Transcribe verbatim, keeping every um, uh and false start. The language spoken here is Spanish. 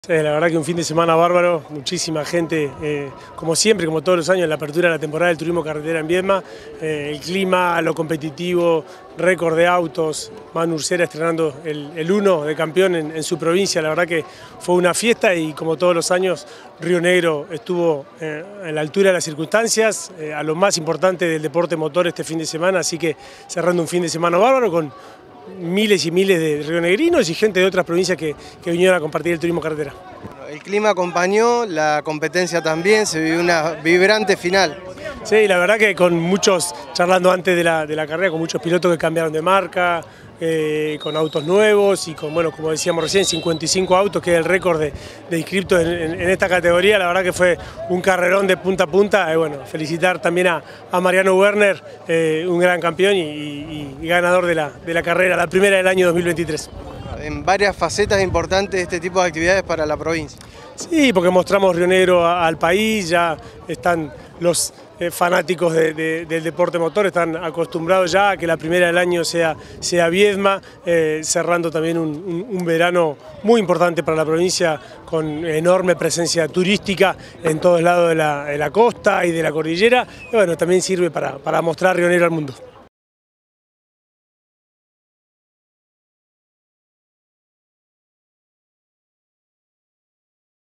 Sí, la verdad que un fin de semana bárbaro, muchísima gente, eh, como siempre, como todos los años, en la apertura de la temporada del turismo carretera en Viedma, eh, el clima, lo competitivo, récord de autos, Manu Ursera estrenando el, el uno de campeón en, en su provincia, la verdad que fue una fiesta y como todos los años Río Negro estuvo eh, a la altura de las circunstancias, eh, a lo más importante del deporte motor este fin de semana, así que cerrando un fin de semana bárbaro con miles y miles de rionegrinos y gente de otras provincias que, que vinieron a compartir el turismo carretera. El clima acompañó, la competencia también, se vivió una vibrante final. Sí, la verdad que con muchos, charlando antes de la, de la carrera, con muchos pilotos que cambiaron de marca, eh, con autos nuevos y con, bueno, como decíamos recién, cincuenta y cinco autos, que es el récord de, de inscriptos en, en, en esta categoría. La verdad que fue un carrerón de punta a punta. Eh, bueno, felicitar también a, a Mariano Werner, eh, un gran campeón y, y, y ganador de la, de la carrera, la primera del año dos mil veintitrés. En varias facetas importantes este tipo de actividades para la provincia. Sí, porque mostramos Río Negro al país, ya están los eh, fanáticos de, de, del deporte motor, están acostumbrados ya a que la primera del año sea, sea Viedma, eh, cerrando también un, un, un verano muy importante para la provincia, con enorme presencia turística en todos lados de la, de la costa y de la cordillera, y bueno, también sirve para, para mostrar Río Negro al mundo.